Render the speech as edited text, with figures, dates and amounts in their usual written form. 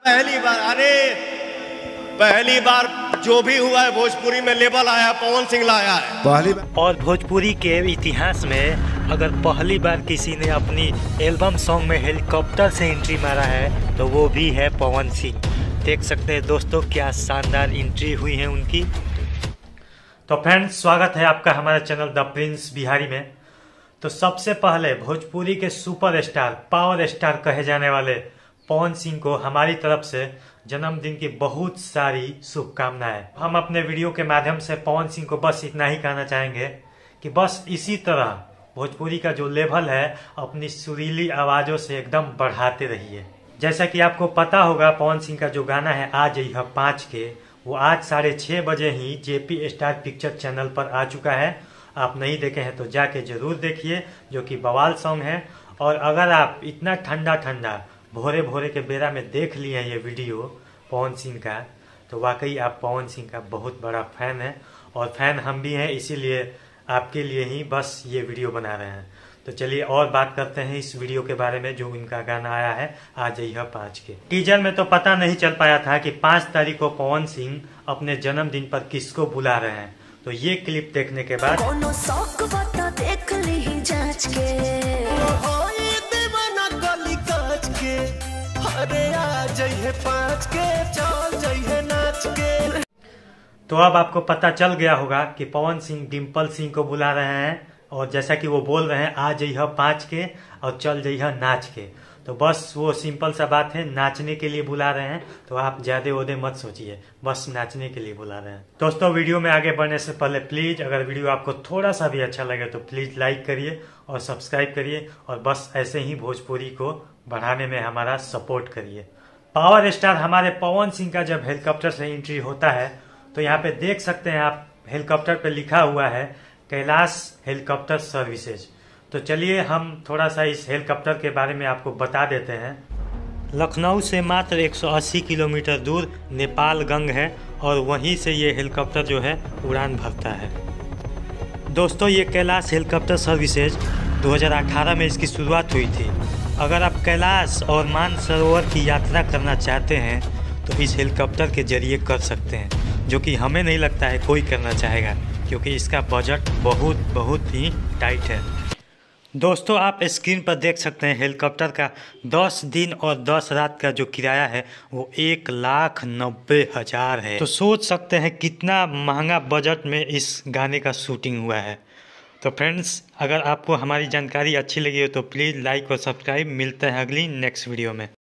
पहली बार जो भी हुआ है भोजपुरी में लेवल आया, पवन सिंह लाया है पहली बार। और भोजपुरी के इतिहास में अगर पहली बार किसी ने अपनी एल्बम सॉन्ग में हेलीकॉप्टर से एंट्री मारा है तो वो भी है पवन सिंह। देख सकते हैं दोस्तों क्या शानदार एंट्री हुई है उनकी। तो फ्रेंड्स, स्वागत है आपका हमारे चैनल द प्रिंस बिहारी में। तो सबसे पहले भोजपुरी के सुपरस्टार, पावर स्टार कहे जाने वाले पवन सिंह को हमारी तरफ से जन्मदिन की बहुत सारी शुभकामनाएं। हम अपने वीडियो के माध्यम से पवन सिंह को बस इतना ही कहना चाहेंगे कि बस इसी तरह भोजपुरी का जो लेवल है अपनी सुरीली आवाजों से एकदम बढ़ाते रहिए। जैसा कि आपको पता होगा पवन सिंह का जो गाना है आज यह 5 के, वो आज 6:30 बजे ही जेपी स्टार पिक्चर चैनल पर आ चुका है। आप नहीं देखे हैं तो जाके जरूर देखिए, जो कि बवाल सॉन्ग है। और अगर आप इतना ठंडा ठंडा भोरे भोरे के बेरा में देख लिए हैं ये वीडियो पवन सिंह का, तो वाकई आप पवन सिंह का बहुत बड़ा फैन है और फैन हम भी हैं, इसीलिए आपके लिए ही बस ये वीडियो बना रहे हैं। तो चलिए और बात करते हैं इस वीडियो के बारे में जो इनका गाना आया है आज यह 5 के। टीजर में तो पता नहीं चल पाया था कि 5 तारीख को पवन सिंह अपने जन्मदिन पर किसको बुला रहे हैं। तो ये क्लिप देखने के बाद देख ली जांच के अरे आ जाइए 5 के, चल जाइए नाच के। तो अब आपको पता चल गया होगा कि पवन सिंह डिम्पल सिंह को बुला रहे हैं और जैसा कि वो बोल रहे हैं आ जाइए 5 के और चल जाइए नाच के। तो बस वो सिंपल सा बात है, नाचने के लिए बुला रहे हैं। तो आप ज्यादा ओदे मत सोचिए, बस नाचने के लिए बुला रहे हैं। दोस्तों, वीडियो में आगे बढ़ने से पहले प्लीज अगर वीडियो आपको थोड़ा सा भी अच्छा लगे तो प्लीज लाइक करिए और सब्सक्राइब करिए और बस ऐसे ही भोजपुरी को बढ़ाने में हमारा सपोर्ट करिए। पावर स्टार हमारे पवन सिंह का जब हेलीकॉप्टर से एंट्री होता है तो यहाँ पे देख सकते हैं आप, हेलीकॉप्टर पे लिखा हुआ है कैलाश हेलीकॉप्टर सर्विसेज। तो चलिए हम थोड़ा सा इस हेलीकॉप्टर के बारे में आपको बता देते हैं। लखनऊ से मात्र 180 किलोमीटर दूर नेपालगंज है और वहीं से ये हेलीकॉप्टर जो है उड़ान भरता है। दोस्तों, ये कैलाश हेलीकॉप्टर सर्विसेज 2018 में इसकी शुरुआत हुई थी। अगर आप कैलाश और मानसरोवर की यात्रा करना चाहते हैं तो इस हेलीकॉप्टर के जरिए कर सकते हैं, जो कि हमें नहीं लगता है कोई करना चाहेगा क्योंकि इसका बजट बहुत ही टाइट है। दोस्तों, आप स्क्रीन पर देख सकते हैं हेलीकॉप्टर का 10 दिन और 10 रात का जो किराया है वो 1,90,000 है। तो सोच सकते हैं कितना महंगा बजट में इस गाने का शूटिंग हुआ है। तो फ्रेंड्स, अगर आपको हमारी जानकारी अच्छी लगी हो तो प्लीज़ लाइक और सब्सक्राइब। मिलते हैं अगली नेक्स्ट वीडियो में।